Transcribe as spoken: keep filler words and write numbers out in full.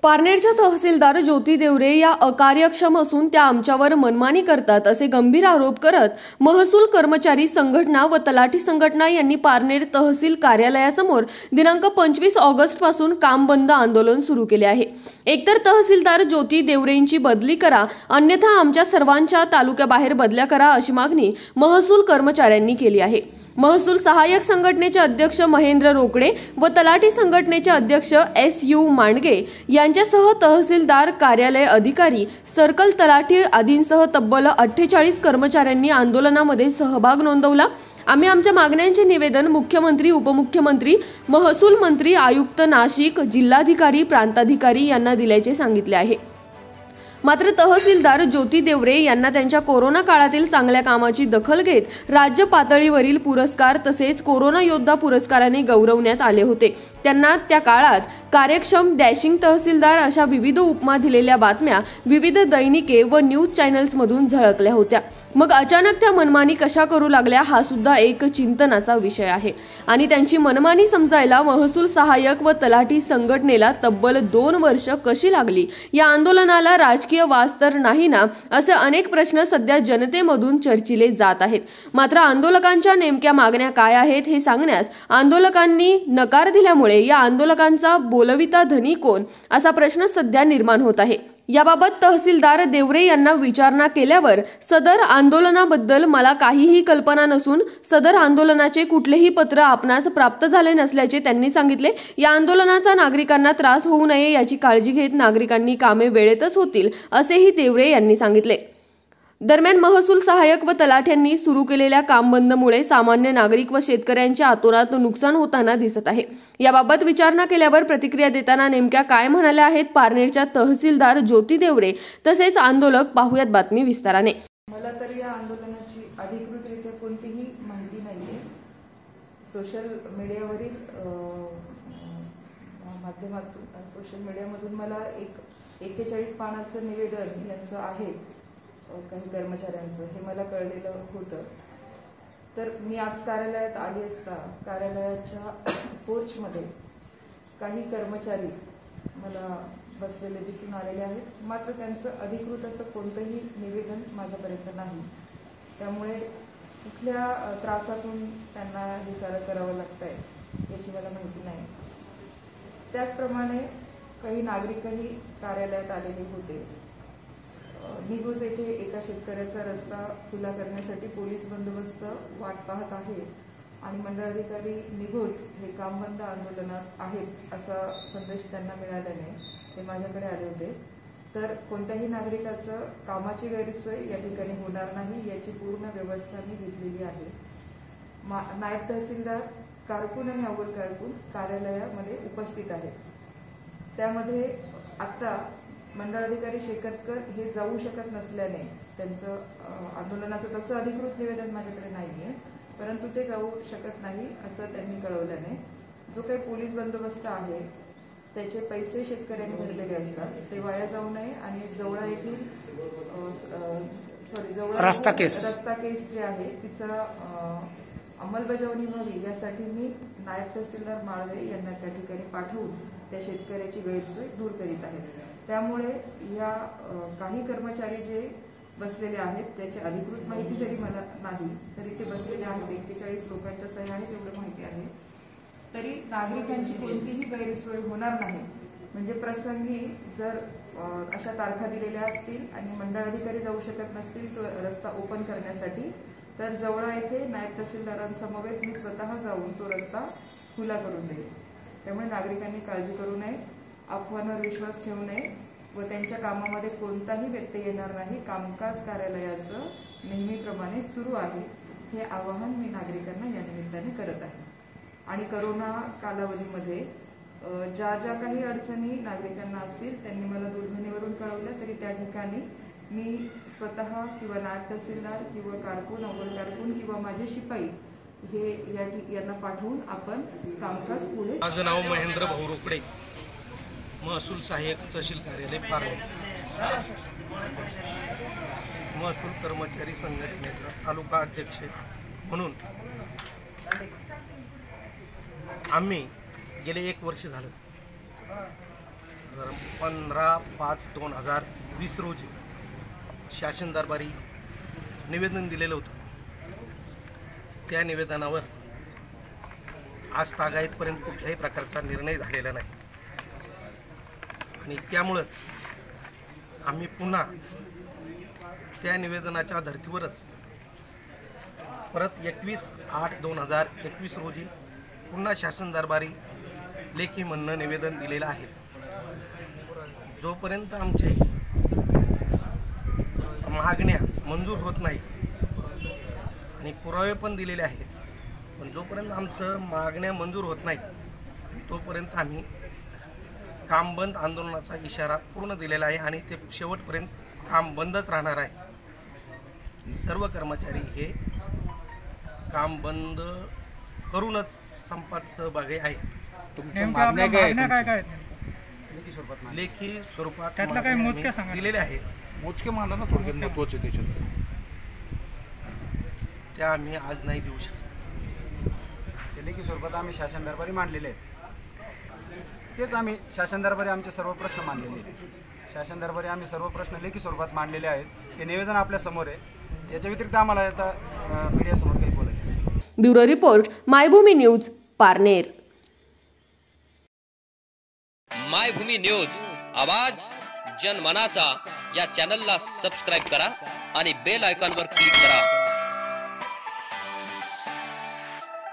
पारनेरच्या तहसीलदार ज्योती देवरे या अकार्यक्षम असून त्या आमच्यावर मनमानी करतात असे गंभीर आरोप करत महसूल कर्मचारी संघटना व तलाठी संघटना यांनी पारनेर तहसील कार्यालयासमोर दिनांक पंचवीस ऑगस्ट पासून काम बंद आंदोलन सुरू केले आहे। एकतर तहसीलदार ज्योती देवरेंची बदली करा, अन्यथा आमच्या सर्वांच्या तालुक्याबाहेर बदल्या करा अशी मागणी महसूल कर्मचाऱ्यांनी केली आहे। महसूल सहाय्यक संघटनेचे अध्यक्ष महेंद्र रोकडे व तलाठी संघटनेचे अध्यक्ष एस यू मांडगे यांच्यासह तहसीलदार कार्यालय अधिकारी, सर्कल तलाठी आदींसह तब्बल अठ्ठेचाळीस कर्मचाऱ्यांनी आंदोलनामध्ये सहभाग नोंदवला। आम्ही आमच्या मागण्यांचे निवेदन मुख्यमंत्री, उपमुख्यमंत्री, महसूल मंत्री, आयुक्त नाशिक, जिल्हाधिकारी, प्रांताधिकारी यांना दिल्याचे सांगितले आहे। मात्र तहसीलदार ज्योती देवरे यांना त्यांच्या कोरोना काळातील चांगल्या कामाची दखल घेत राज्य पातळीवरील पुरस्कार तसेच कोरोना योद्धा पुरस्काराने गौरवण्यात आले होते। त्यांना त्या काळात कार्यक्षम, डॅशिंग तहसीलदार अशा विविध उपमा दिलेल्या बातम्या विविध दैनिके व न्यूज चॅनल्समधून झळकल्या होत्या। मग अचानक त्या मनमानी कशा करू लागल्या हा सुद्धा एक चिंतनाचा विषय आहे आणि त्यांची मनमानी समजायला महसूल सहाय्यक व तलाठी संघटनेला तब्बल दोन वर्ष कशी लागली, या आंदोलनाला राजकीय वास तर नाही ना, असे अनेक प्रश्न सध्या जनतेमधून चर्चिले जात आहेत। मात्र आंदोलकांच्या नेमक्या मागण्या काय आहेत हे सांगण्यास आंदोलकांनी नकार दिल्यामुळे या आंदोलकांचा बोलविता धनी कोण असा प्रश्न सध्या निर्माण होत आहे। याबाबत तहसीलदार देवरे यांना विचारणा केल्यावर सदर आंदोलनाबद्दल मला काहीही कल्पना नसून सदर आंदोलनाचे कुठलेही पत्र आपणास प्राप्त झाले नसल्याचे त्यांनी सांगितले। या आंदोलनाचा नागरिकांना त्रास होऊ नये याची काळजी घेत नागरिकांनी कामे वेळेतच होतील असेही देवरे यांनी सांगितले। दरम्यान महसूल सहाय्यक व तलाठ्यांनी सुरू केलेल्या काम बंदमुळे सामान्य नागरिक व शेतकऱ्यांच्या अतोनात नुकसान होताना दिसत आहे। याबाबत विचारणा केल्यावर प्रतिक्रिया देताना नेमक्या काय म्हणाल्या आहेत पारनेरच्या तहसीलदार ज्योती देवरे तसेच आंदोलक, पाहुयात बातमी विस्ताराने। मला तर या आंदोलनाची अधिकृतरित्या कोणतीही माहिती नाहीये। सोशल मीडियावरील माध्यमातून सोशल मीडियामधून मला एक एक्केचाळीस पानाचं निवेदन यांचं आहे काही कर्मचाऱ्यांचं, हे मला कळलेलं होतं। तर मी आज कार्यालयात आली असता कार्यालयाच्या पोर्चमध्ये काही कर्मचारी मला बसलेले दिसून आलेले आहेत। मात्र त्यांचं अधिकृत असं कोणतंही निवेदन माझ्यापर्यंत नाही, त्यामुळे कुठल्या त्रासातून त्यांना हे सारं करावं लागतंय याची मला माहिती नाही। त्याचप्रमाणे काही नागरिकही कार्यालयात आलेले होते। निघोज येथे एका शेतकऱ्याचा रस्ता खुला करण्यासाठी पोलीस बंदोबस्त वाट पाहत आहे आणि मंडळाधिकारी निघोज हे काम बंद आंदोलनात आहेत असा संदेश त्यांना मिळाल्याने ते माझ्याकडे आले होते। तर कोणत्याही नागरिकाचं कामाची गैरसोय या ठिकाणी होणार नाही याची पूर्ण व्यवस्था मी घेतलेली आहे। नायब तहसीलदार कारकून आणि अव्वल कारकून कार्यालयामध्ये उपस्थित आहेत। त्यामध्ये आता मंडळाधिकारी शेकतकर हे जाऊ शकत नसल्याने त्यांचं आंदोलनाचं तसं अधिकृत निवेदन माझ्याकडे नाहीये, परंतु ते जाऊ शकत नाही असं त्यांनी कळवल्याने जो काही पोलीस बंदोबस्त आहे त्याचे पैसे शेतकऱ्यांनी भरलेले असतात, ते वाया जाऊ नये आणि जवळा येथील सॉरी जवळ रस्ता केस रस्ता केस जे आहे तिचा अंमलबजावणी व्हावी यासाठी मी नायब तहसीलदार माळवे यांना त्या ठिकाणी पाठवून त्या शेतकऱ्याची गैरसोय दूर करीत आहे। त्यामुळे या काही कर्मचारी जे बसलेले आहेत त्याची अधिकृत माहिती जरी मला नाही तरी ते बसलेले आहेत, एक्केचाळीस लोकांच्या सह्या आहेत एवढं माहिती आहे। तरी नागरिकांची कोणतीही गैरसोय होणार नाही, म्हणजे प्रसंगी जर अशा तारखा दिलेल्या असतील आणि मंडळाधिकारी जाऊ शकत नसतील तो रस्ता ओपन करण्यासाठी, तर जवळा येथे नायब तहसीलदारांसमवेत मी स्वतः जाऊन तो रस्ता खुला करून देईल। त्यामुळे नागरिकांनी काळजी करू नये, अफवांवर विश्वास ठेवू नये व त्यांच्या कामामध्ये कोणताही व्यत्यय येणार नाही। कामकाज कार्यालयाचं नेहमीप्रमाणे सुरू आहे हे आवाहन मी नागरिकांना या निमित्ताने करत आहे। आणि करोना कालावधीमध्ये ज्या ज्या काही अडचणी नागरिकांना असतील त्यांनी मला दूरध्वनीवरून कळवल्या तरी त्या ठिकाणी मी स्वतः किंवा नायब तहसीलदार किंवा कारकून, अव्वल कारकून किंवा माझे शिपाई हे या यांना पाठवून आपण कामकाज पुढे। माझं नाव महेंद्र भाऊ रोकडे, महसूल सहाय्यक तहसील कार्यालय पारनेर, महसूल कर्मचारी संघटनेचा तालुका अध्यक्ष म्हणून आम्ही गेले एक वर्ष झालं पंधरा पाच दोन हजार वीस रोजी शासन दरबारी निवेदन दिलेलं होतं. त्या निवेदनावर आज तागायतपर्यंत कुठल्याही प्रकारचा निर्णय झालेला नाही आणि त्यामुळंच आम्ही पुन्हा त्या निवेदनाच्या धर्तीवरच परत एकवीस आठ दोन हजार एकवीस रोजी पुन्हा शासन दरबारी लेखी म्हणणं निवेदन दिलेलं आहे. जोपर्यंत आमचे मागण्या मंजूर होत नाही आणि पुरावे पण दिलेले आहेत, पण जोपर्यंत आमचं मागण्या मंजूर होत नाही तोपर्यंत आम्ही काम बंद आंदोलनाचा इशारा पूर्ण दिलेला आहे आणि ते शेवटपर्यंत काम बंदच राहणार आहे. सर्व कर्मचारी हे काम बंद करूनच संपात सहभागी आहेत. तुमच्या मागण्या काय आहेत? लेखी स्वरूपात त्यातलं काही मोजके सांगा. दिलेले आहेत. मोजके मांडा ना, थोडक्यात महत्त्वाचे त्याच्यात. त्या आम्ही आज नाही देऊ शकत. ते लेखी स्वरूपात आम्ही शासन दरबारी मांडलेले आहेत. तेच आम्ही शासन दरबारी आमचे सर्व प्रश्न मांडलेले आहेत. शासन दरबारी आम्ही सर्व प्रश्न लेखी स्वरूपात मांडलेले आहेत. ते निवेदन आपल्या समोर आहे. याच्या व्यतिरिक्त आम्हाला आता मीडियासमोर काही बोलायचं नाही. Bureau report, Maybhumi news, Parner. Maybhumi news, आवाज जनमनाचा या चॅनलला सबस्क्राईब करा आणि बेल आयकॉनवर क्लिक करा.